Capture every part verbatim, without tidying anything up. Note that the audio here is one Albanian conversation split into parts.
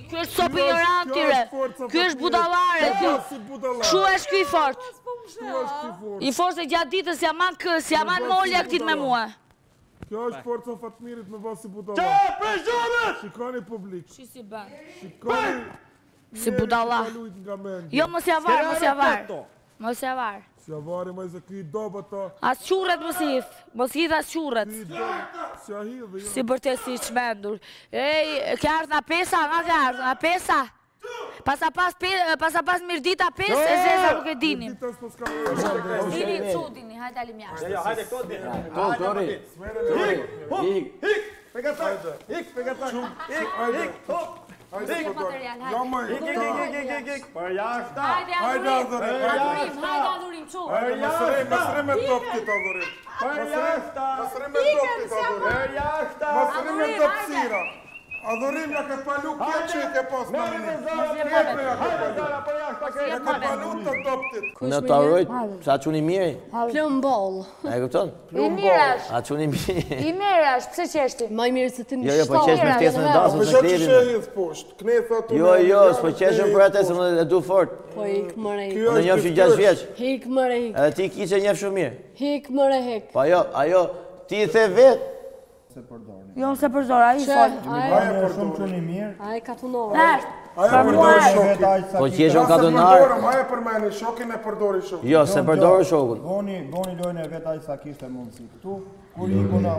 Ky është sopë ignorantire. Ky është budallare. Kshu është ky i fort. I fort se gjatë ditës jaman kë, si jaman molja këtit me mua. Kjo është forca Fatmirit me vasi budalla. Qa, prezionët! Shikoni publik. Shi si bën. Shikoni. Si budalla. Jo, mos ja var, mos ja var. Mos ja var. Si ja vari ma i se ky i doba ta. As qurret mos i ith. Mos i ith as qurret. Si ja hidhe. Si bërtet si qmendur. Ej, ke ardhë na pesa, nga ke ardhë na pesa. Pasa pas, pasa pas mirë dita pes, e zeza nuk e dinim. Dini, cu dini, hajde alim jashtë. Ja, hajde, këto dini. To, Dori. Hik, hik, pegataj, hik, pegataj, hik, hik, hop. Hajde, material, ja ma i. Hik, hik, hik, hik, hik, hik, për jashta. Hajde, adhurim. Adhurim, hajde, adhurim, cu. Për jashta. Mësërim me toptit, adhurim. Për jashta. Mësërim me toptit, adhurim. Për jashta. Mësërim me topsira. Adhurim nga ke palu këtë që i ke pas në mini. Hajde, Zara, për jashta Nga ke palu të toptit. Në të arrojt, sa quni miri? Plëmboll. E këpëton? I mirë është. A quni miri? I mirë është, pëse qeshti? Ma i mirë se ti në Jo, jo, po qesh me ftesën e dasën Po në që që klerin. shehith poshtë, knetha të Jo, jo, s'po qeshën për atë se më e du fort. Po hik mëre hik. Unë njëfë që gjashtë vjeç. Hik mëre hik. Edhe ti ki që njëfë shumë mirë. Hik mëre hik. Po ajo, ajo, ti i the vetë. Jo, se përzor, a i fol. Aja për Shumë quni mirë. A e ka të nove. Nështë. Aja përdori shokin. Po qeshën ka donar. Aja përmeni shokin e përdori shokin. Jo, se përdorë shokun. Goni, goni lojnë e vetë aj sa kishte mundësi. Këtu, kur i gona...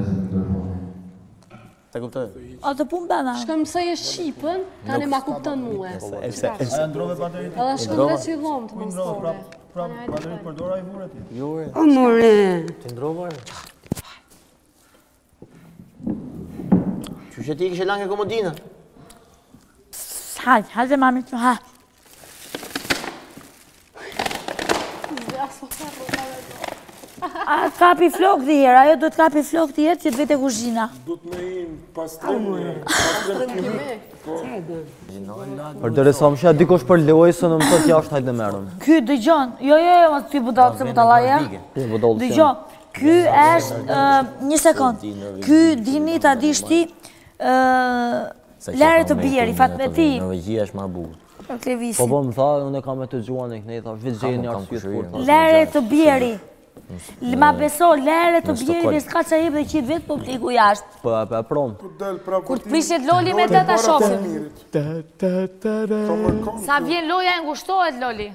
Ta kuptoj? O të punë bëna. Shkëm se e Shqipën, tani ma kuptën mua. Aja ndrove baterit. Edhe shkëm dhe që i dhomë të Ku i mos ndrove, tore. prap, prap, baterit përdora i vure ti. Jo, e. O more. Ti ndrove? Që që ti kishe lange komodina? Hajde, hajde mami të ha. A të kapi flok të herë, ajo do të kapi flok të herë që të vete kuzhina. Du të me im pastrim, pastrim kimik. Për dere sa më shë dikosh për lojë, së në më të jashtë hajtë në merën. Ky dëgjon, jo jo jo, mos ty budallë se budallaja. Dëgjon, ky është një sekond. Ky dini ta dish ti lere të bjeri, Fatmeti. Norvegjia është marrë bukur. Klevisi. Po po më tha, unë e kam e të gjuan e kënej, tha, vetë gjeni një arsye të fort. Lere të bjeri. Ma beso, lere të bjeri dhe s'ka që jep dhe qitë vetë publiku jashtë. Po e prom. Kur të prishet Loli me të ta shofim. Sa vjen loja e ngushtohet, Loli.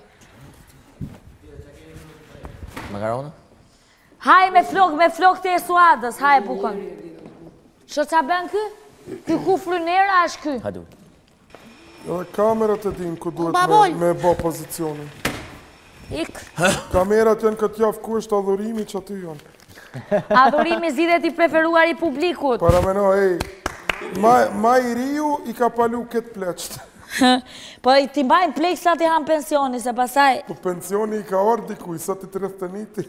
Makarona? Haj me flok, me flok të esuadës, haj bukon. Shë qa bën kë? Ky ku frynera është ky. Hajdu. Kamerat e din ku duhet me bo pozicionin. Ik. Kamerat janë këtë javë ku është adhurimi që aty janë. Adhurimi zidhet i preferuar i publikut. Para meno, ej, ma i riu i ka palu këtë pleqët. Po i ti mbajnë plekë sa ti hanë pensioni, se pasaj... Po pensioni i ka orë dikuj, sa ti të rëfteniti.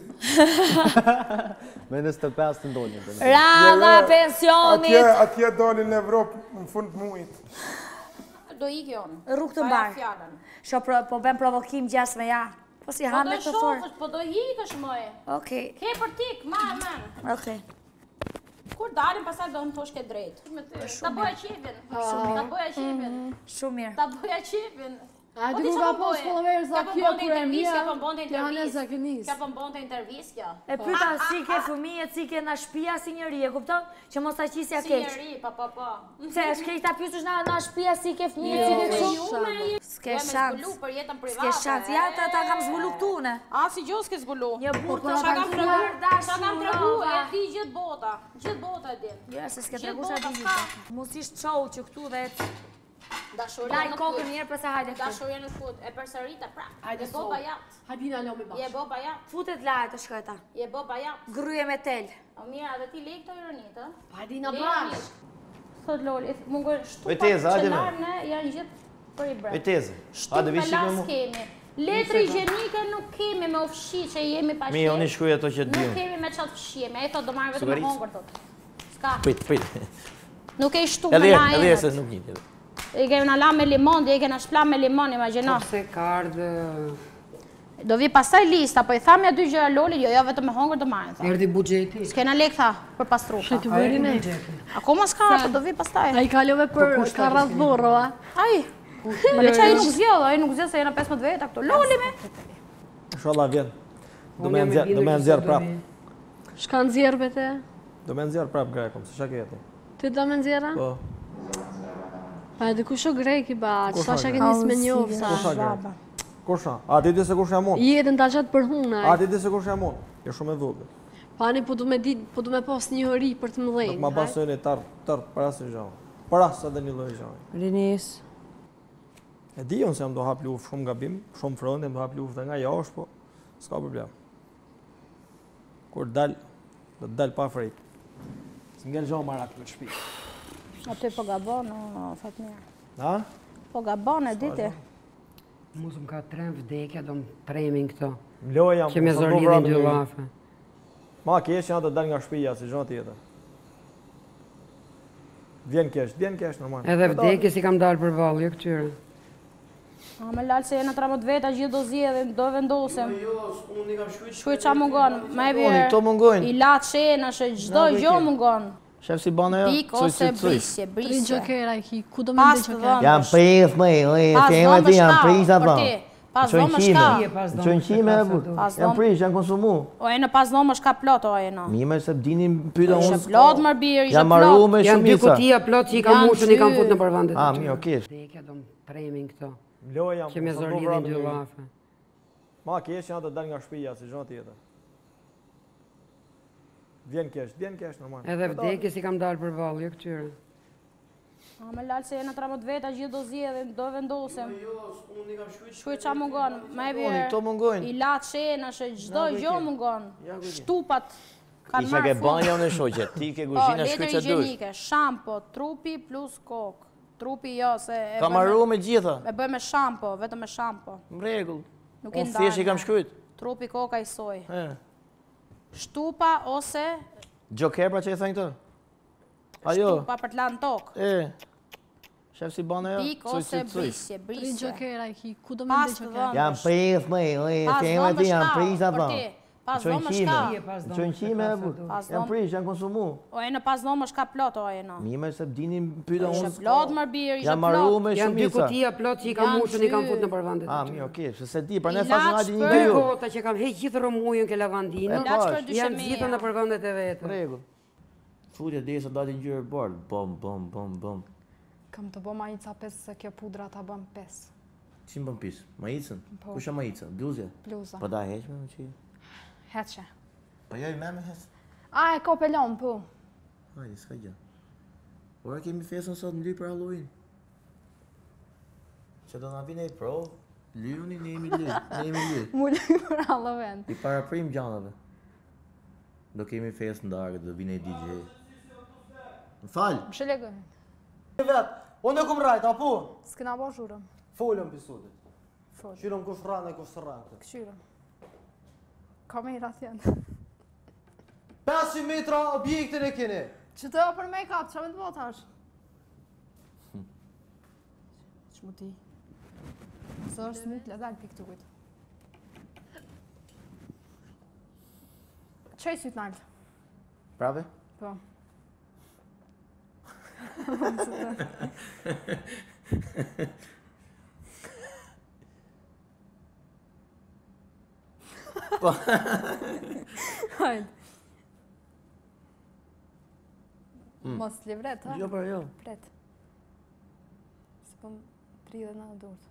Me njësë të pesë të ndonjë. Rana pensionit! Atje dalin në Evropë në fund mujt. Do i kjonë. Rrug të mbarë. Sho, po ben provokim gjas me ja. Po si hanë me të forë. Po do i kësh mëje. Okej. Ke për tik, ma e men. Okej. Kur dalim, pasaj do në thoshke drejt. Ta boja qipin. Ta boja qipin. Shumë mirë. Ta boja qipin. A di ku ka pos followers za kjo kur e mija, kjo hanë zakonisht. Kjo pëmbonte intervjis kjo. E pyta si ke fëmijët, si ke në shpia si njëri, e kupton? Që mos ta qisja keq. Si njëri, pa pa pa. Se është keq ta pytush në në shpia si ke fëmijët, si ke shumë. S'ke shans. Për jetën private. S'ke shans. Ja, ta ta kam zbulu këtu në. A, si gjo s'ke zbulu. Një burë të Qa kam tregu, qa kam tregu, e dashurova. di gjithë bota. Gjithë bota e din. Jo, se s'ke tregu sa di gjithë. Mos ish qohu që këtu dhe Dashuria laj në kokën fut. njerë përsa hajde këtu. Dashuria në fut. E përsërita prap. Hajde Je boba jatë. Hadina lo me Je bashkë. boba jatë. Futet lajë të shkojta. Je boba jatë. Gryje me tel. O mira, dhe ti lej këto ironit, ë? Hadina bashkë. Thot Loli, më ngoj shtupa Vejteza, hajde me. qelarne janë gjithë për i brend. Vejteze. Shtupa Hajde, vi shik me las mu. kemi. Letri higjienike nuk kemi me ufshi që jemi pa Mi, unë i shkruj ato që të Nuk dim. kemi me qatë fshjeme, e thot do marrë vetëm me Sugarit? hongër, thot. Ska. Prit, prit. Nuk e i shtu me Edhe na herë, edhe herë se e. nuk një. E kemi na la me limon, dhe e kena shpla me limon, imagino. Se ka ardhë Do vi pastaj lista, po i tha me dy gjëra Loli, jo, jo vetëm me hongër do marrin, tha. Erdi buxheti. S'kena lek, tha, për pastruar. Që të bëri ne. Akoma s'ka, po do vi pastaj. Ai kalove për ka rreth burro, a? Ai. Po le çaj nuk zgjodh, ai nuk zgjodh se jena pesëmbëdhjetë veta këtu. Loli me. Inshallah vjen. Do më nxjerr, do më nxjerr prap. Shka nxjerr me te? Do më nxjerr prap grekom, se çka ke ti? Ti do më nxjerra? Po. Pa edhe kush o greki ba, çfarë shka ke nis me njoh sa. Kusha grek? Kusha? A ti di se kush jam unë? Jetën ta çat për huna. A ti di se kush jam unë? Je shumë e vogël. Pani po du me di, po du me pas një hori për të mëdhenj. Ma pasojnë tar, tar para se gjao. Para sa dhe një lloj gjao. Rinis. E di unë se jam do hap luftë shumë gabim, shumë fronde, do hap luftë nga jashtë, po s'ka problem. Kur dal, do të dal pa frejt. S'ngel gjao marak në shtëpi. Aty po gabon, no, Fatmir. Ha? Po gabon e diti. Mos më ka trem vdekja, do më tremin këto. Mloj jam. Që me zor lidhin dy llafe. Ma kesh janë të dal nga shtëpia si gjë tjetër. Vjen kesh, vjen kesh normal. Edhe vdekje si kam dalë për vallë, jo këtyre. A me lalë se jena tramët veta, gjithë do zjedhin, do vendosem. Jo, unë i kam shkujt. Shkuj qa mungon, me Unë bjerë. këto mungojnë. I latë shenash, gjdo gjë mungon. Shef si bane ja? Pik ose brisje, Tri brisje. gjokera i ki, ku do me Pas ndi të gjokera? dhëmbësh. Jam pris, më, Pas tema dhëmbësh ti jam ka, pris për apo? ti. Pas dhëmbësh ka. Qojnë qime e bu. Pas Jam dhëmbësh. prish, jam konsumu. O e në pas dhëmbësh ka plot, o e në. Mi me se dini pyta Ishe unë. plot mër birë, ishe Jam maru plot. me Janë dy shumica. kutia plot që i kam Janë mushën, i kam dy. fut në përvendet. A, mirë, okay. Vdekja do më tremin këto. Mloj jam. Që me zor lidhin dy llafe. Ma kesh janë të dal nga shtëpia si gjë tjetër. Vjen kesh, vjen kesh normal. Edhe vdekje si kam dalë për vallë, jo këtyre. A me lalë se jena tramët veta, gjithë do zjedhin, do vendosem. Jo, unë i kam shkujt. Shkuj qa mungon, me Unë bjerë. këto mungojnë. I latë shenash, gjdo gjë mungon. Shtupat. kanë Isha ke marrë fund. banja unë e shoqe, ti ke Po, kuzhina letër shkyt që dush. higjienike, shampo, trupi plus kokë. Trupi jo, se... e Ka bëj marru me- me gjitha. E bëj me shampo, vetëm me shampo. M'rregull. Nuk i Unë thjesht i kam ndarë. shkryt. Trupi, koka i soj. E. Shtupa ose Gjoker pra që i thënë këtë? Ajo. shtupa për të lanë tokë. E. Shef si bane ja? Pik Cuj, ose cuj, cuj. brisje, Tri brisje. gjokera i ki, ku do me Pas ndi të gjokera? Jam dhëmbësh. pris, më, Pas tema ti dhëmbësh jam ka, pris apo? për ti. Pas Qojnë dhëmbësh qime. ka. Qojnë qime e bu. Pas Jam dhëmbësh. prish, jam konsumu. O e në pas dhëmbësh ka plot o e në. Mi me se dini pyta Ishe unë. plot mër birë, ishe Jam marru plot. me Janë dy shumica. kutia plot që i kam Janë mushën, i kam dy. fut në përvendet. A, mirë, okay, se se di, pra ne Ilaç thashë nga di një për- nga Dy ju. kota që kam heq gjithë rëmujën ke lavandinë. E, Ilaç për pash. Janë dyshemia. gjithë në përvendet e vetë. Rregull. Futje deri sa dati ngjyrë bardh, bom, bom, bom, bom. Kam të bo majica pesë se kjo pudra ta bëm pesë. Çim bën pis? Maicën? Po. Kush e maicën? Bluzja? Bluza. Po da heq me më që. Heqe. Po jo i me me hes. A, e ka pelon, po. Hajde, s'ka gjë. Ora kemi fesën sot në ly për Halloween. Që do na vinë ai pro, lyuni ne jemi ly, ne jemi ly. Mulli për Halloween. I paraprim gjanave. Do kemi fesë në darkë, do vinë ai D J. M'fal. Më shëlegoj. Vet, unë e kum rajt, apo? S'kena bo zhurëm. Folëm pisudit. Fol. Qyrëm kush rranë e kush rranë. Këshyrëm. Ka me i rathjen. pesëqind metra objektin e keni. Që të jo për make-up, që me të bo tash? Që mu ti? Së është smut, le dalë pikë të kujtë. Qoj sytë naltë? Prave? Po. Hajde. Mos livret, ha? Jo për jo. Pret. Se pëm tridhjetë në dorë.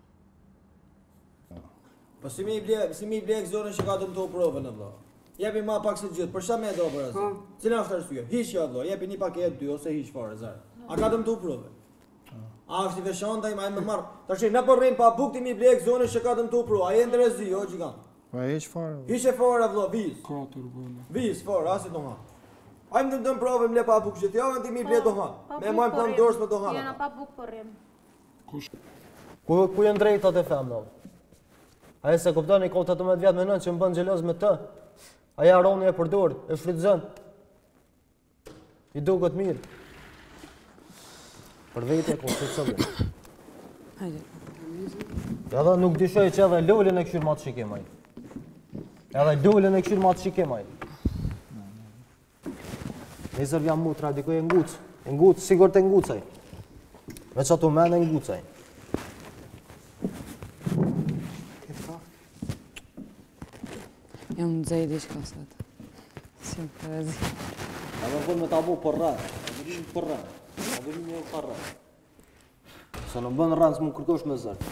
Po si mi i ble, si mi i ble zonën që ka të më të provën e vlla. Jepi ma pak se gjithë, për shta me do për asë? Cila është arsye? Hiq ja vlla, jepi një paketë dy ose hiq fare zërë. A ka të më të provën? A është i veçanta i ma e me marë. Ta që në përrim pa buk ti mi ble zonën që ka të më të provën. A je ndërezi, o gjigant. Pa e që farë? Hiq e fare vlla, viz. Katër bëna. Viz, fare, asit do hanë. Ajmë të dëmë provën le pa buk që t'javën ti mi ble do hanë. Me majmë plan dorës me do hanë. Jena pa buk për rrim. Ku ku janë drejtat e femnave? Ai se kupton i ka tetëmbëdhjetë vjet me nën që më bën xheloz me të. Ai aroni e përdor, e frytëzon. I duket mirë. Për vetë ku të çojë. Hajde. Ja dha nuk dishoj që edhe Lolën e këshir matë shikim ai. Edhe lullën e këshirë ma të shikemaj. Nesër vjam mutra, dikoj e ngucë. E ngucë, sigur të ngucaj. Me që ato mene e ngucaj. Jam në zejdi shka sot. Si më përrezi. A me bërë me ta bu përra. A bërim përra. A bërim e përra. Se në bënë rëndë, s'mu kërkosh me zërë.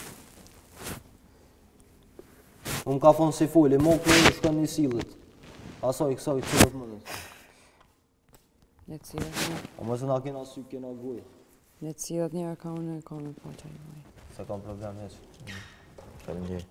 Unë ka thonë si foli, mo këtë e shkën një silët. Asoj, kësoj, cilët mënët. Le të cilët një. A më se na kena sy, kena guj. Le të cilët njërë ka unë e ka me po që i vaj. Se kam problem heq. Qëllë një.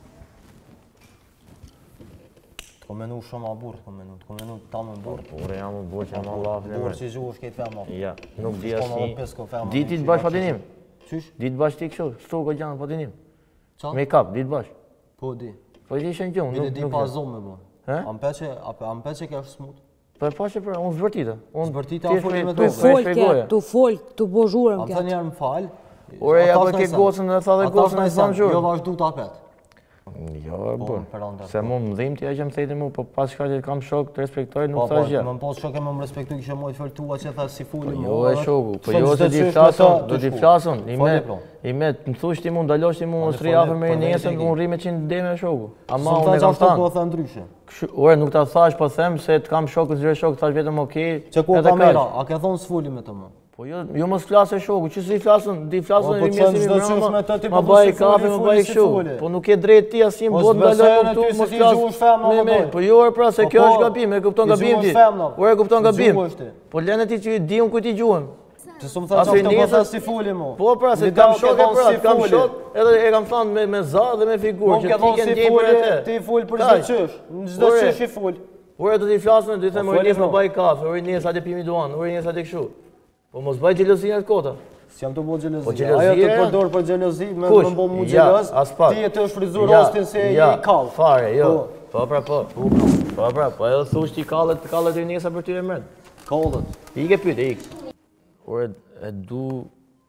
Të kom menu shumë a burë, të kom menu. Të kom menu ta më burë. Ure jam më burë që jam Allah fële Burë që i gjuhë shkejt fema. Ja, nuk di asë një. Ditë të bash patinim. Qysh? Ditë bash ti kështu, shtu ko gjanë patinim. Qa? Me kap, ditë bash. Po di. Po i ishen gjumë, Bile nuk di nuk. pa zonë me bo. He? Am peqe, am peqe ke është smut. Po e pa që pra, unë zbërtita. Zbërtita a foli me Tu fol ke, tu fol, tu bo zhurëm Am ke. thë njerë më falë. Ure ja po ke gocën dhe tha dhe gocën e thamë Jo zhurë. vazhdu ta petë. Jo, e bërë. Se mu më dhim t'ja që më thejti mu, po pas shka që kam shok të respektoj, Po, nuk po, thash gjë. më më posë shok e më më respektu kishe mojtë fërtua që tha si fuli më. Jo e shoku, po jo se di flasun, do t'i flasun. I me, i me, më thush ti mu, ndalosh ti mu, më sri afër me i nesën, unë rri me qinë deme e shoku. Ama unë e kam Po thanë. tha ndryshe. Ure, nuk ta thash, po them se t'kam shokë, zire shokë, thash vetëm okej. Që ku kamera, a ke thonë s'fuli me të më? Po jo, jo mos flasë shoku, që si flasën, di flasën e Po, po, mjesim i çdo çështë me mrama, të ti ma po baj si kafe, foli, ma foli baj si shu. foli. Po nuk e drejt ti asim Mos bot besoj ndaloj në këtu, ty se mos ti flas. gjuhësh femna, Me më me, doj. po jo pra se Po, kjo po, është gabim, e kupton ti gabim ti. gjuhësh femna. Ore e kupton gabim. Gjuhësh ti. Po lene ti që di un ku ti gjuhem. Që s'u më tha çfarë po tha si fuli mo. Po pra se kam shok e pra, kam shok, edhe e kam thënë me me za dhe me figurë që ti ke ndjej për atë. Ti ful për çdo çësht, në çdo çësht i ful. Ore do t'i flasën, do i them ore nes më baj kafe, ore nes atë pimi duan, ore nes atë kështu. Po mos baj xhelozinë atë kota. S'jam të bëj xhelozi. Po xhelozi. Ajo të përdor për xhelozi, më më bë mu Ja, xheloz. as pak. Ti e të shfryzur rostin se je i kall. Fare, jo. Po pra po. Po pra, po edhe thush ti kallet, kallet e nesa për ty e mërën. Kallet. Ik e pyet, ik. Ore e du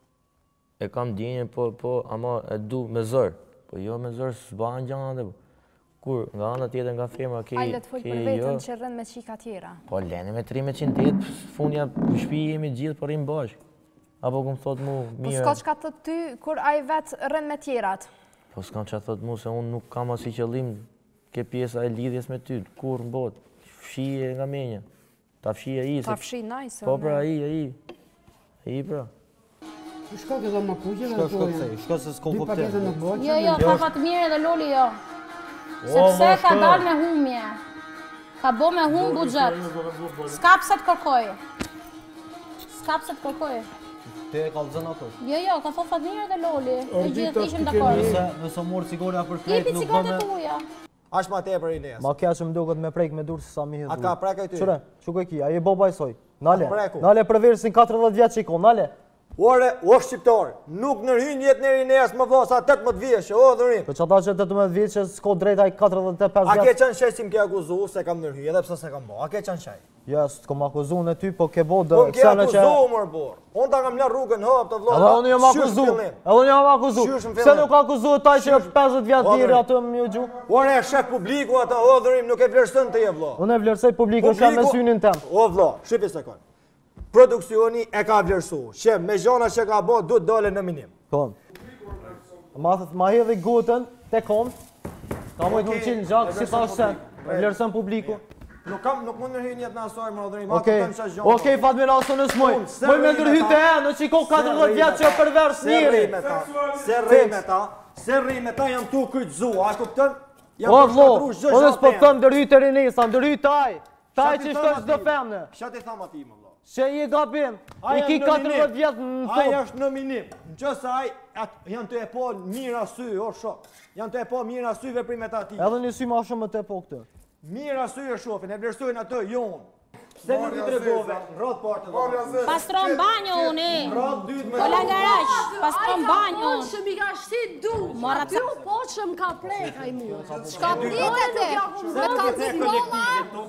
e kam djenjen, po po, ama e du me zër. Po jo me zër s'ban gjana dhe. Kur nga ana tjetër nga firma ke Ai le të fol për veten që rën me çika tjera. Po lene me tri me qind ditë, fundja në shtëpi jemi gjithë po rrim bashkë. Apo kum thot mu Po mirë. s'ka çka thot ty kur ai vet rën me tjerat. Po s'kam çka thot mu se unë nuk kam as i qëllim ke pjesa e lidhjes me ty, kur në botë. Fshije nga menja. Ta fshije ai se. Ta fshi nice. Po pra ai, ai. Ai pra. Shko ke do më kuqe dhe Shko, shko kthej, shko se s'ko Dy kuptim. pakete në boqë. Jo, jo, ka fatë mirë edhe Loli jo. Sepse ka dalë me humje. Ka bo me hum buxhet. S'ka pse të kërkoj. S'ka pse të kërkoj. Te e kallzon ato. Jo, jo, ka thotë fatë mirë edhe Loli. Ne gjithë ishim dakord. Nëse nëse mor cigara për krejt Jepi nuk cigaret bën. tuaja. Ash ma tepër i nes. Ma kja që më duket me prejk me durë se sa mi hedhur. A ka prek e ty? Qëre, që ku e ki, a je boba i soj. Nale, Preku. nale për versin katërdhjetë vjetë që i ko, nale. Ore, o shqiptar, nuk nërhyn jetë njeri nes më vasa tetëmbëdhjetë vjeçë, o dhërim. Për që ata që tetëmbëdhjetë vjetë që s'ko drejt ai katërdhjetë e pesë A ke vjetë. qenë shaj si më ke akuzu se kam nërhy, edhe pse se kam bo, a ke qenë shaj? Ja, s'ko më akuzu në ty, po ke bo dë Po më ke kësene që... akuzu mërë bor, unë ta kam lë rrugën hap të vlota. Edhe unë jam akuzu, edhe unë jam akuzu. Pse nuk akuzu taj që pesëdhjetë vjetë diri atë më ju gju? Ore, shef publiku ata, o dhërim, nuk e vlerësën të je vlo. Unë e vlerësoj publiku, shem me synin tem. O vlo, shqipi se kon. Produksioni e ka vlerësu, që me gjana që ka bo, du të dole në minim. Kon. Ma thët, ma hedhi gotën, te kom, ka mojtë më qinë gjak, si thash se, e vlerësën publiku. Nuk kam, nuk mund nërhy njët në asoj, më dhërim, Okej, okej, Fatmir Aso në smoj. Moj me ndërhyt e e, në që i ko katërdhjetë vjetë që e përvers njëri. Se rri me ta, se rri me ta jam tu këtë zu, a kuptën? O, vlo, unë s'po thëm ndërhyt e rinisa, ndërhyt taj. Taj që shtë çdo femne. Qa ti tham ati më vlo? Që i gabim, i ki katërdhjetë vjetë në Aja top. është në minim, në qësë aj, janë të e po mira sy, o shok, janë të e po mira sy veprimet ati. Edhe një sy ma shumë më te po këtë. Mira sy e shofin, e vlerësojnë atë jonë. Se nuk i tregove, rrot partë dhe. Pastron banjo unë. Rrot dytë me... O langaraq, pastron banjo unë. Që mi ka shtit du, Mora ty u po që më ka plek a i mu. Shka pritet e, me të kalzit mola.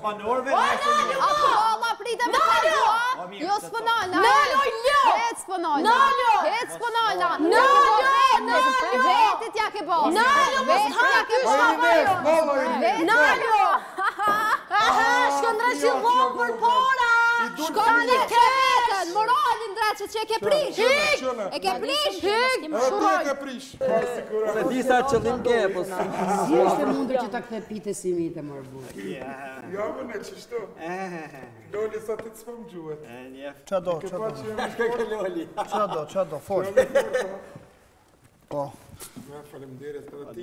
A kolla pritet me të kalzit. Jo s'pënalna. Nalo, jo. Het s'pënalna. Nalo. Het s'pënalna. Nalo, Vetit ja ke bo. Nalo, mos Vetit ja ke bo. hapë Vetit Shkon në krevetën, moralin dreqë që e ke prish. Hik! E ke prish? Hik! E ti e ke prish. Se disa qëllim ke, po së... Si është e mundur që ta kthe pite si mi të mërbu? Ja, vëne, që shto. Loli, sa ti të s'pëm gjuhet. Qa do, qa do? Qa do, qa do, forë. Po. Ja, falemderit për ti.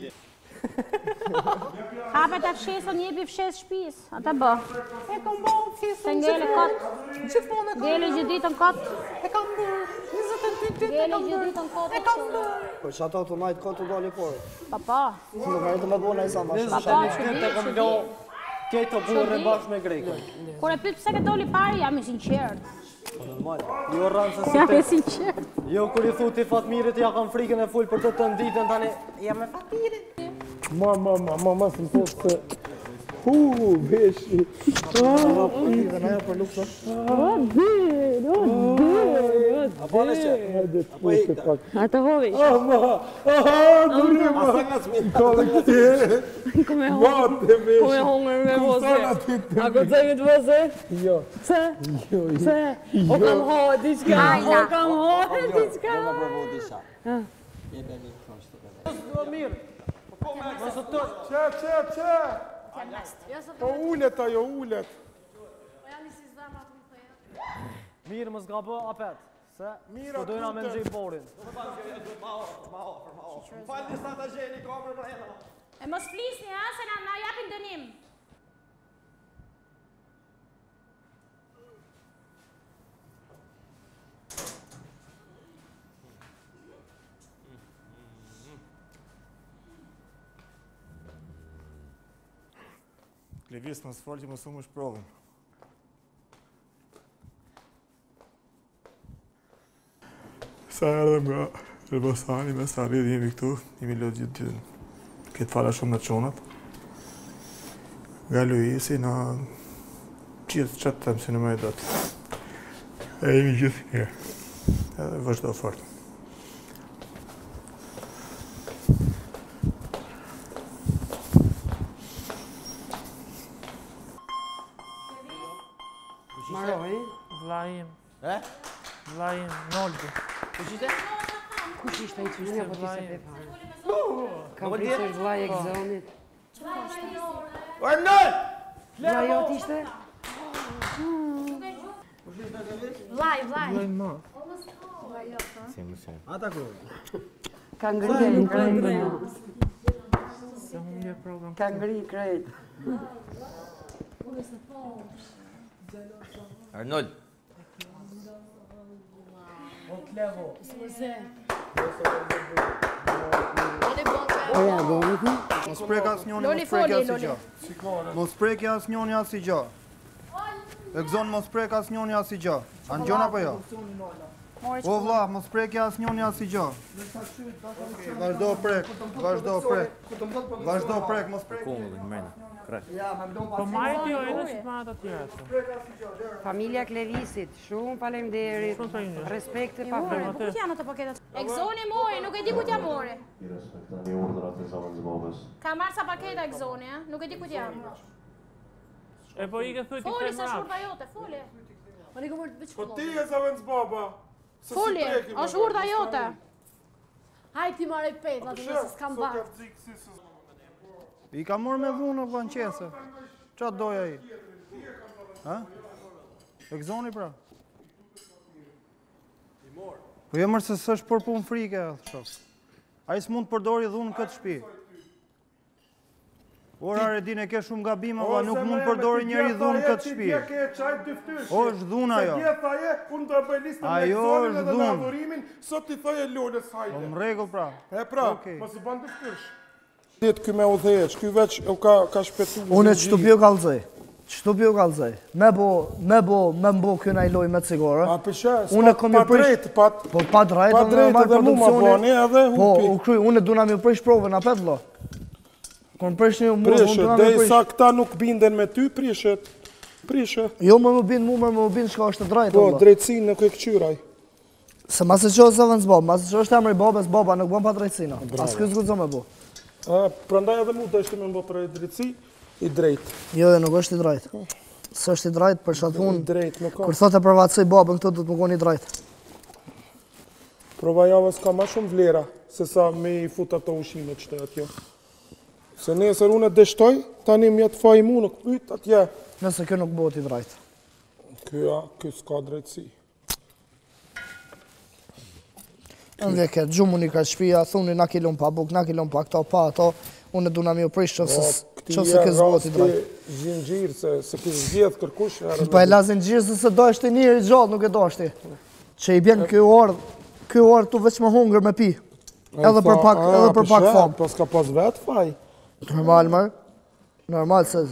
Hape të fshesën, jepi fshes shpis. Ata bë. E kam bë fshesën. Se ngele kot. Ngele gjithë ditën kot. E kam bërë, njëzet e ty ty Ngele gjithë ditën kot. e kam bërë. Po që ato të majtë kotë të doli porë. Pa pa. Nuk e të me bona i sa ma shumë. Pa pa, që di, që di. Kejtë të burë bashkë me Grekën. Kur e pyet pse ke doli pari, jam i sinqert. Normal. Jo rranë se si Jam i te... sinqert. Jo kur i thuti Fatmirit ja kam frikën e full për të të nditën tani. Jam me Fatmirit. Ma, ma, ma, ma, ma, së më thotë se... Hu, veshi... Dhe në e për lukë A bale që? Hajde të pushte pak. A të hovi? Ah, ma! Aha, dure, ma! Kale këti e... Kume Mate, veshi! Kume hongër me vose. Kusana ti të... A këtë zemi të vose? Jo. Pse? Jo, jo. Pse? O kam hojë diqka. O kam hojë diqka. Do me provu disha. Jebe mi kështë të këve. Do mirë. Qe, qe, qe! Po ullet ajo, ullet. Mirë më s'ka bë apet. Se Mira, po dojna me tute. nëgjej porin. E mos flisni, ha, se na na japin dënim. Levis më sfalë që më su më shprovën. Sa erdhëm nga Elbasani, me sa rridh jemi këtu, jemi lot gjithë gjithë. Këtë fala shumë në qonat. Nga Luisi, na gjithë qatë tëmë si në me e datë. E jemi gjithë një. Edhe vazhdo fort. Maroj? Vlajim. E? Vlajim, Noldi. Kush ishte? Kush ishte i qështë po ti se Vlajim. pe fare? Kam prisë është vlaj e gëzonit. Arnold! Vlaj jot ishte? Vlaj, vlaj. Vlajim ma. Ata kërë? Ka ngri krejt. Se unë një program. Ka ngri krejt. Arnold. Oja, goni ti? Mos prek as njoni, Loli, mos prek foli, as i Loli. gjo. Mos prek as njoni as i gjo. E gëzon mos prek as njoni as i gjo. A në gjona për jo? O vla, mos prek as njoni as i gjo. Vazhdo prek, vazhdo prek. Vazhdo prek, mos prek. Po majtë jo, edhe që ma të tjera. Familja Klevisit, shumë faleminderit. Respekte pa More, vërë. po ku janë ato paketat? Egzoni mori, nuk e di ku t'ja mori. Ka marrë sa paketa Egzoni, eh? Nuk e di ku t'ja. E po i ke thuj t'i Foli këtë se më shurba jote, foli. Po ti e zavën zbaba. Se si Foli, prekim, është urda jote. Hajt ti marrë i petë, atë nëse s'kam bërë. I ka mërë me dhunë në vënë qese. Qa doja i? Ha? E gëzoni pra? Po jo mërë se së është për punë frike, shok. A i s'mund përdori dhunë në këtë shpi. Ora Redin e ke shumë gabime, va nuk mund përdori njeri dhunë në këtë shpi. O, është dhunë ajo. Unë do e bëj listën me Ajo Eksonin është edhe me dhunë. adhurimin, sot t'i thoje Lolës Po hajde. më regull pra. E pra, Okej. mos u ban të shkyrsh. Ditë ky me u dheq, ky veç u ka, ka shpetu. Unë qëtu pjo kalzoj. Qëtu pjo kalzoj. Me bo, me bo, me mbo kjo na i loj me cigare. A përshë, Unë kom ju pa prish. drejt, pa Po pa drejt, pa unë drejt marr edhe mu ma produksionin. bani edhe Po, hupi. u kry, unë duna mi prish provën, a pet lo. Kon prish një mu, unë Prishe, duna mi dhe prish. sa këta nuk binden me ty, prishe. Prishe. Jo më më bin mu, më më bin shka është të drejt. Po, Allah. drejtësin nuk e këqyraj. Se ma se qo zëvën zbab, ma se qo është emri babes baba, nuk bën pa drejtsina. As kjo zgudzo me bo. A, prandaj edhe mu të ishte me mbo për e drejtësi, i drejt. Jo, jo, nuk është i drejt. Së është i drejt për shatë unë, kur thot e përvatësoj babën këto, du të më koni drejt. Prova javës ka ma shumë vlera, se sa me i fut ato ushime që të atjo. Se nesër unë e deshtoj, tani mjetë faj mu nuk pyt atje. Nëse kjo nuk bëhet i drejt. Kjo, kjo s'ka drejtësi. Ndje ke gjumë unë i ka shpia, thuni na kilon pa buk, na kilon pa këto, pa ato, unë du na mi u prish që se kësë bëhet i drejt. Zingjirë, se kësë zjedhë kërkush. Pa e la zingjirë se se do është i njëri gjallë, nuk e do është i. Që i bjen kjo orë, kjo orë tu veç më hungër me pi. Edhe për pak, edhe për pak famë. Pas ka pas vetë faj. Normal, mërë. Normal se...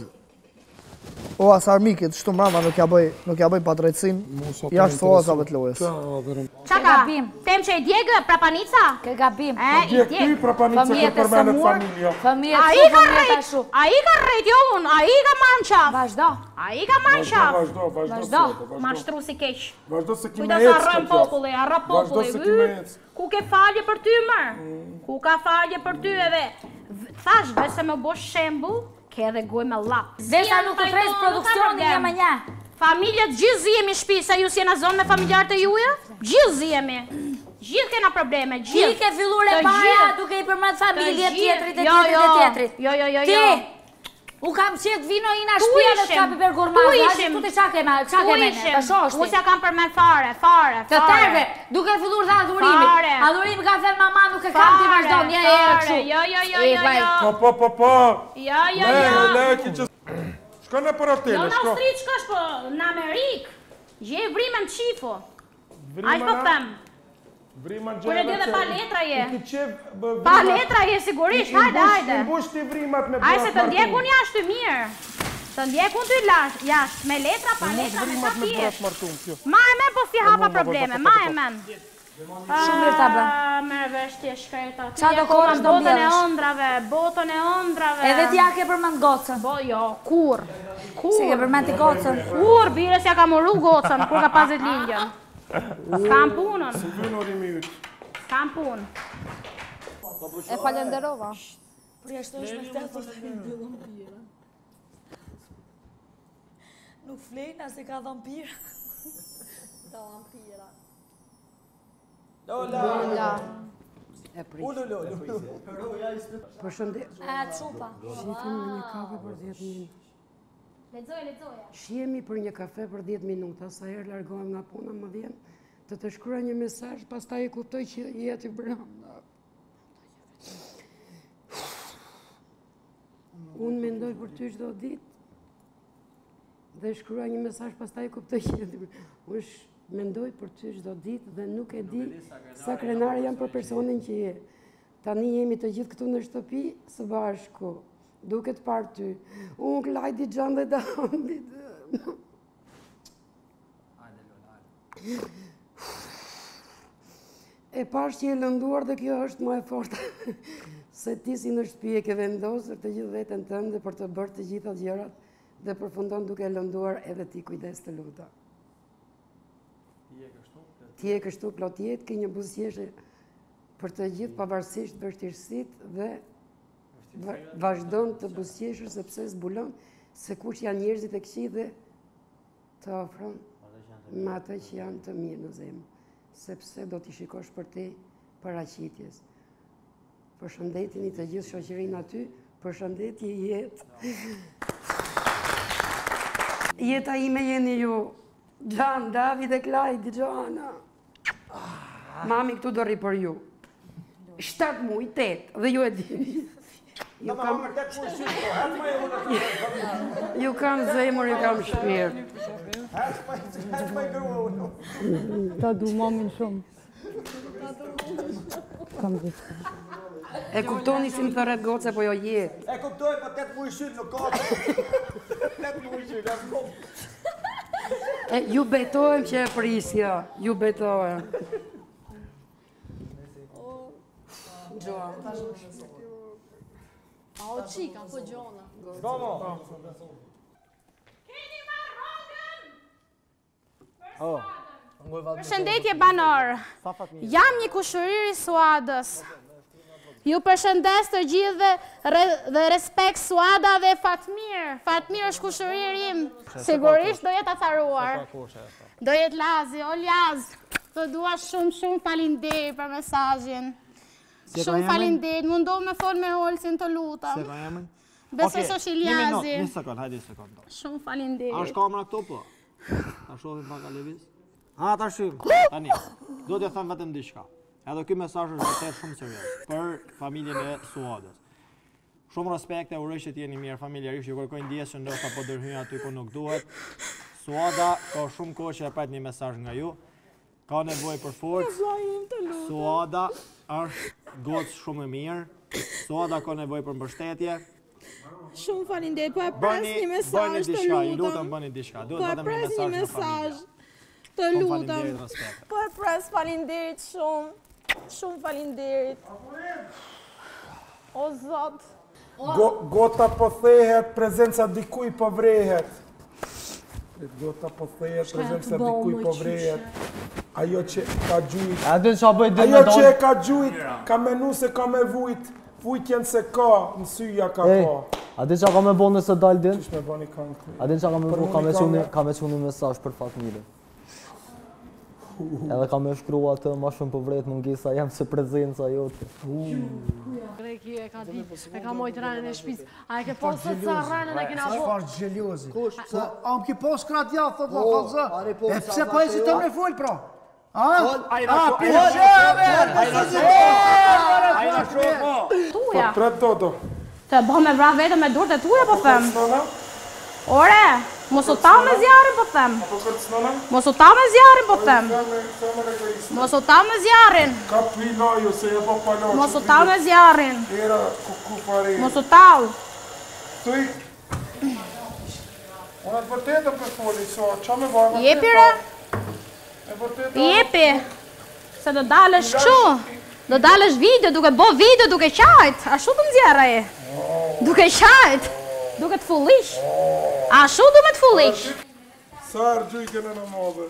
O, as armikit, shtu mrama nuk ja bëj, nuk ja bëj pa drejtsin, jashtë fazave të lojës. Qa gabim? Tem që i djegë, prapanica? Ke gabim. E, i djegë. Ty prapanica që përmenet familja. Fëmijet të fëmijet ashu. A i ka rejt jo unë, a i ka manqa. Vazhdo. A i ka manqa. Vazhdo, vazhdo. Mashtru si keq. Vazhdo se kime Kujta ecë. sa rëm populli, a rëm populli. Vazhdo se kime ecë. Ku ke falje për ty, mërë? Ku ka falje për ty edhe? Thash, dhe se me bo shembu, ke edhe goj me lap. Desa nuk të frejtë produksionin një më një. Familjet gjithë jemi shpi, sa ju si jena zonë me familjarët e juja? Gjithë jemi. Gjithë kena probleme, gjithë. Ti ke fillur e para duke i përmend familjet tjetrit e tjetrit e tjetrit. Jo, jo, jo, jo. Ti, u kam qetë vino i na shpia dhe t'ka piper gurmaz. Tu ishim. Tu të qa keme, qa keme ne, të shoshti. Usja kam përmend fare, fare, fare. Të terve, duke fillur dhe adhurimi. Fare. Adhurimi ka thënë mama nuk e kam ti vazhdo, një e e këshu. Jo, jo, jo, jo, jo. Pa, pa, pa, pa. Jo, jo, jo. Le, le, ki që... Shka në për atele, Jo, në shka. Austri qësh po, në Amerikë. Gje vrimën qifo. Ajë po them. Vriman Kur e di dhe pa letra je. I ki qef... Pa letra je, sigurisht, hajde, hajde. I mbush ti vrimat me Ajë se të ndjek unë jashtë të mirë. Të ndjek unë të jashtë, me letra, pa letra, me qa pjesh. Ma e men, po si hapa probleme, ma e men. Shumë mirë ta bën. Merë vesh ti e shkreta. Qa do kohë është do Botën e mbjellësh? ondrave, botën e ondrave. Edhe t'ja ke përmend gocën. Bo, jo, kur? Kur? Se ke përmend ti gocën? Kur, bire s'ja ka morru gocën, kur ka pasit lindjën. S'kam punën. Si vënë orimi ytë. S'kam punën. E falenderova. Për jashtë është me shtetë të të mbjellën pira. Nuk flejna se ka dhampira. Ka dhampira. Lola! Lola! E prish. Ullu, ullu. Përshëndet. E, qupa. Shifim një kafe për dhjetë minuta. Ledzoj, ledzoja. Shihemi për një kafe për dhjetë minuta, sa herë largohem nga puna më vjen të të shkruaj një mesazh, pastaj e kuptoj që jeti brenda. Unë mendoj për ty çdo ditë dhe shkruaj një mesazh, pastaj e kuptoj që jeti brenda. Unë mendoj për ty çdo ditë dhe nuk e di sa krenare jam për personin që je. Tani jemi të gjithë këtu në shtëpi së bashku. Duke të parë ty, unë klajti gjanë dhe dambit. E pash që e lënduar dhe kjo është më e fortë. Se ti si në shtëpi e ke vendosur të gjithë veten tënde për të bërë të gjitha gjërat dhe përfundon duke lënduar edhe ti, kujdes të luta. Ti e kështu plot jetë, ke një buzëqeshje për të gjithë pavarësisht vështirësitë dhe vazhdon të buzëqeshur sepse zbulon se kush janë njerëzit e këqij dhe të ofron me atë që janë të mirë në zemër, sepse do t'i shikosh për te paraqitjes. Përshëndetini të gjithë shoqërinë aty, përshëndetje jetë. Jeta ime jeni ju, Gjan, David e Klajdi, Gjana. Mami këtu do rri për ju. Shtatë muj, tetë, dhe ju e di. Ju kam... Ju kam zemër, ju kam shpirt. Ta du mamin shumë. Kam gjithë. E kuptoni si më thërret goce, po jo jetë. E kuptoj, po tetë mu i shytë në kokë. Tetë mu i shytë, asë kokë. Ju betohem që e prisja, ju betohem. Gjoa. A o qika, po gjona. Domo. Keni marrë rogën! Oh. Përshëndetje banor. Jam një kushërir i Suadës. Ju përshëndes të gjithë dhe respekt Suada dhe Fatmir. Fatmir është kushërir im. Sigurisht do jetë atharuar. Do jetë Lazi, o Laz. Të dua shumë shumë falinderit për mesazhin. Shumë falinderit. Mundohu me fol me Olsin të lutem. Se ka emrin? Besoj se është Iljazi. Një sekond, hajde një sekond. Shumë falinderit. A është kamera këtu po? Ta shohim pak a lëviz. A ta shim. Tani. Do t'ja them vetëm diçka. Edhe ky mesazh është vërtet shumë serioz për familjen e Suadës. Shumë respekt e uroj që t'jeni mirë familjarisht, ju kërkoj ndjesë që ndoshta po dërhyjnë aty ku nuk duhet. Suada ka shumë kohë që e pret një mesazh nga ju. Ka nevojë për forcë. Suada është gocë shumë e mirë. Suada ka nevojë për mbështetje. Shumë falinderit, po e pres një mesazh të lutem. Ju lutem bëni diçka. Po e pres një mesazh të lutem. Po e pres falinderit shumë. Shumë falinderit. O Zot. Gota po thehet, prezenca dikuj po vrehet. Gota po thehet, prezenca dikuj po vrehet. Ajo që ka gjujt. Ajo që e ka gjujt, ka menu se ka me vujt. Vujtjen se ka, në syja ka ka. A di që ka me bo nëse dal din? Qish me bo një kanë? A di që ka me bo, ka me që një mesazh për Fatmire. Edhe ka me shkrua të ma shumë për vrejt mungisa jam se prezenca jote. Greki e ka dit, e ka mojt rranën e shpis. A e ke posë të ca rranën e kena bo? Sa farë gjeliozi. A më ki posë krat ja, thot la falza. E pse po e si të me full, pra? A? A, pishëve! Ajna shumë! Tuja. Pret toto. Të bëh me vra vetëm me durët e tuja, po them. Ore, mos u ta me zjarin, po them. Mos u ta me zjarin, po them. Mos u ta me zjarin. Ka pilaju se e po paloqë. Mos u ta me zjarin. Era kuku pare. Mos u tau. Tuj. Unë të vërtetë për foli, so, qa me bërë? Jepi re. Jepi. Se do dalësh këshu. Do dalësh video, duke bo video, duke qajt. A shu të nëzjera e? Duke qajt. Duke të fullish. A shu du me të fullish. Sa argjujke në në modhe.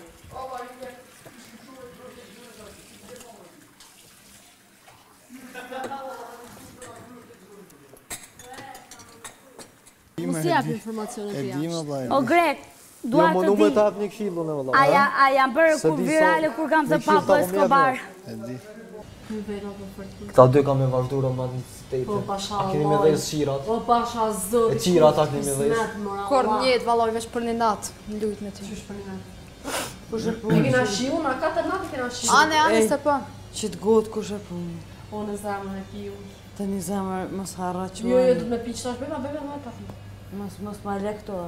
Mos jap informacionet e jashtë. O Grek, dua të di. Jo, më nuk me të hap një këshillu në vëlla. A jam bërë kur virale kur kam të Pablo Escobar. E di. Këta dy kam me vazhdu roman në shtetë. Po pasha A keni me dhejës qirat? Po pasha zot. E qirat a keni me dhejës? Kor njët, valoj, veç për një natë, në lujt me ty. Qysh për një natë? E kena shiu, na katër natë kena shiu. Ane, ane, se po. Qitë gotë ku shë punë. O në zemën e piu. Të një zemër, mos harra që Jo, jo, du me pi qëtash, beba, beba, ma ta. Mos ma le këto,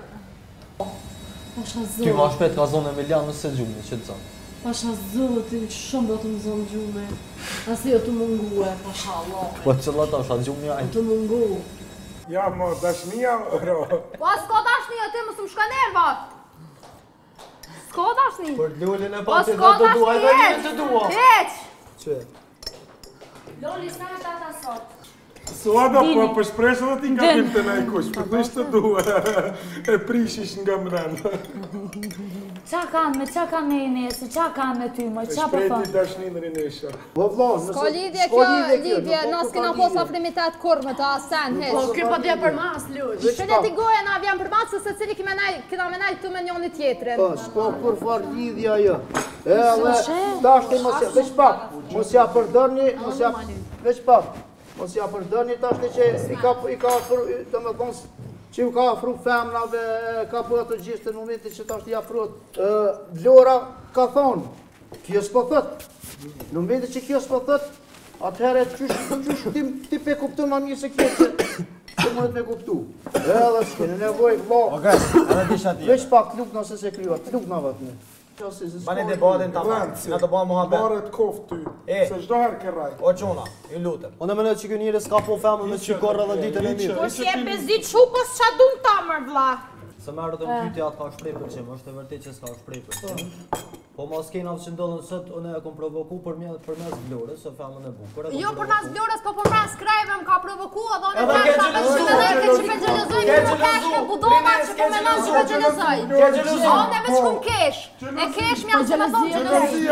Pasha zot. Ty ma shpet ka zonë Emilian nëse gjumni, që të zonë. Pasha zot, ti shumë do të më zonë gjume. Asi jo të mungu e, pasha Allah. Po qëlla ta shë gjumni ajnë. Të mungu. Ja, mo, dashnia, ro. Po, s'ko dashni, ti më së më shka nerva. S'ko dashni. Për lullin e Po, pati s'ko dhe të dua, edhe një dashni, të dua. heq. Që? Loli, sa e tata sot? Suada, po, për shpresë dhe ti nga kim të nej kush, për të ishte duhe, e prishish nga mrenda. Qa kanë me, qa kanë me Inesë, qa kanë me ty, më, qa po Shprejti thëmë? dashnin Rinesha. Po vlonë, S'ko lidhje kjo, lidhje, nas kena pos afrimitet kur me ta sen, heq. Po, kjo pa dhja për mas, luq. Shpete ti goja na vjen për matë, se cili kime naj, kina me naj të me njoni tjetrin. Po, s'ko kur farë lidhja jo. E, dhe, dashti mos ja, veç pak, mos ja përdërni, mos ja, veç pak. Mos ja përdërni tashti që i ka, i ka afru, të me thonë, që ju ka afru femnave, ka bërë të gjithë në momentin që tashti afruat. Vlora ka thonë, kjo s'po thët. Në momentin që kjo s'po thët, atëherë qysh, qysh ti, ti pe kuptu ma mirë se kjo që, që mënët me kuptu. Edhe s'kene nevoj, vlo. Okej, edhe disha ti. Veç pak luk nëse se kryua, luk në vetë në. Bani debatin ta marrë, na të bëha muhabet. Marët koft ty, se çdo herë ke raj. O qona, ju lutem. Unë mendoj që ky njeri s'ka po femër me çikorrë edhe ditën e mirë. Po si e bezdit shupës qa du në tamër, vla. Se merë të më pytja atë ka shprejpër që më është e vërtet që s'ka shprejpër. Po ma s'kena që ndodhën sot, unë e kom provoku për mes Vlorës, o femën e bukur. Jo për mes Vlorës, po për mes Krajve më ka provoku, edhe unë e ka shpapet që të dhe ke që pe gjelëzoj, për më keshke ku do ma që po me nënë që me gjelëzoj. O, ne me që kum kesh. E kesh mja që me thonë gjelëzi.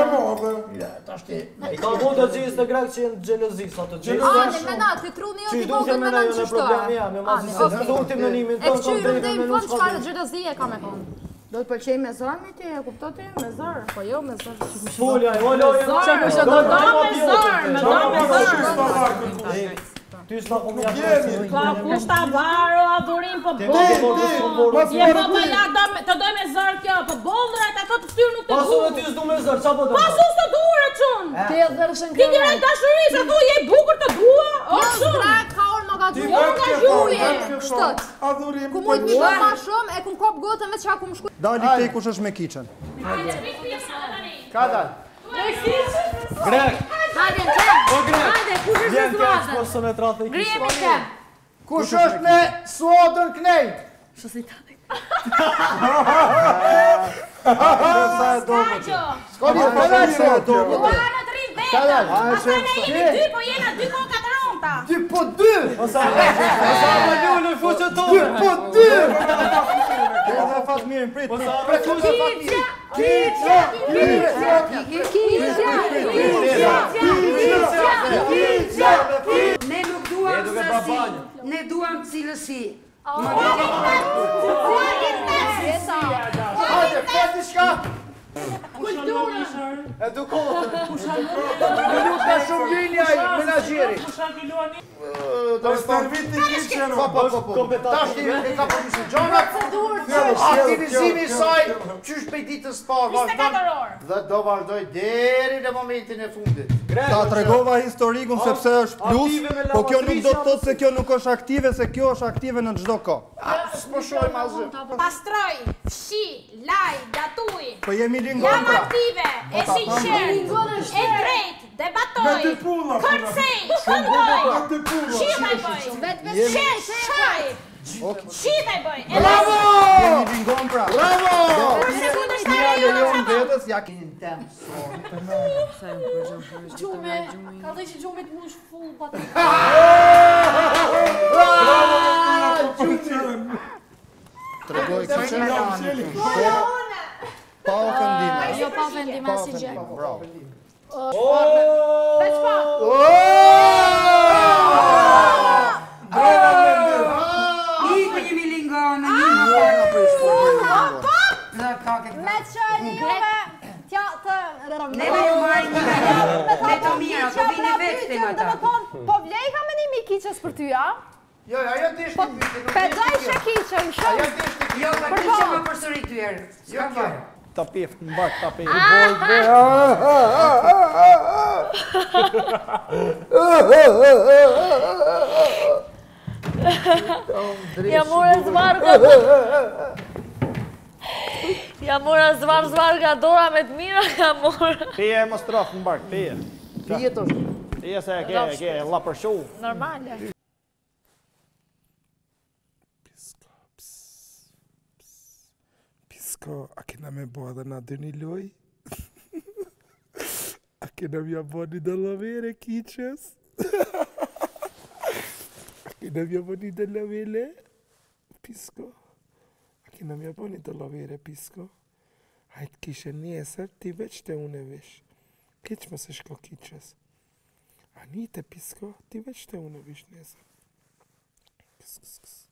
I ka mu të gjithës të grekë që jenë gjelëzi, sa të gjithë. A, në mena, të truni jo t'i vogën me nënë që shtoa. E këqyrëm dhe i fund qëfar gjelëzi e ka me konë. Do të pëlqej me zërë me ti, e kupto ti? Me zërë, po jo me zërë. Fulja, jo, jo, jo. Që kështë do do me zërë, me do me zërë. Ty s'na po mja kërë. Ka kushta varo, adhurim, po bollë. Je po po ja, të doj me zërë kjo, po bollërat, ato të ftyrë nuk të Pasu dhe ty s'du me zërë, qa po të Pasu s'të duhe, qunë. Ti e dhërshën Ti t'i rejtë dashuris, e thu, je i bukur të dua. O, qunë. Ka të jo nga gjuje, shtët. Ku mujtë mi bërë ma shumë, e kum kop gotën veç qa kum shku... Dali këtej kush është me kiqen. Ka dal? Grek! Hajde, në qenë! Hajde, kush është me suadën? Grije me qenë! Kush është me suadën knejt? Shësi tani. Ska një përveç se e do. Luana të rinë vetëm. Asa ne jemi dy, po jena dy po katër onta. Dy po dy! Osa më ljullë në fushë tonë. Dy po dy! Kjo dhe fat mirë, prit. Pre ku të fat mirë. Kicja! Kicja! Ne nuk duam sasi, ne duam cilësi. Hajde, fati shka! Kulturë. Edukohet. Në nuk ka shumë linja i menagjeri. Stërviti kiqen. Po, po, po, po. Tash ti e ka përmishë gjonat. Aktivizimi i saj, qysh pej ditës parë, vazhdon. Dhe do vazhdoj deri në momentin e fundit. Ta tregova historikun sepse është plus, po kjo nuk do të thotë se kjo nuk është aktive, se kjo është aktive në çdo kohë. S'po shojmë asgjë. Pastroj, fshi, laj, gatuj. Po jemi lingon Jam pra. aktive, e sinqert, e drejt, debatoj, kërcej, këndoj, qita i bëj, qesh, shaj, qita i bëj, e Bravo! Jemi lingon pra. Bravo! Mia lejon vetës, ja kini tem. Gjume, ka dhe që gjume të mush full pa të... Tregoj kiqen në anë. Pa ofendime. Jo, pa ofendime, si gjë. Bravo. Veç pa! Iku një milingone, një më parë. Dhe kake Me që njëve tja të... Ne me ju marrë një me të mira, të vine vetë të më ta. Po vlej ka me një mi kiqës për ty, a? Jo, ajo të ishte një të nuk Pedoj që kiqën, shumë. Ajo të ishte Jo, ka kiqë më përsëri të erë. Jo, kjo. Ta pift në bak, ta pift. Ja mora zvarga. Ja mora zvar zvar nga dora me të mira, ja mora. Pije e më strafë në bak, pije. Pije të është. Pije se e ke, e ke, la për shu. Normale. Pisko, a kena me bo edhe na dy një loj? A kena mja bo një dëllavere kiqës? A kena mja bo një dëllavere? Pisko? A kena mja bo një dëllavere, Pisko? Hajtë kishe nesër, ti veç të unë e vish. Kiq më se shko kiqës. Anite, Pisko, ti veç të unë e vish nesër. Kës, kës, kës.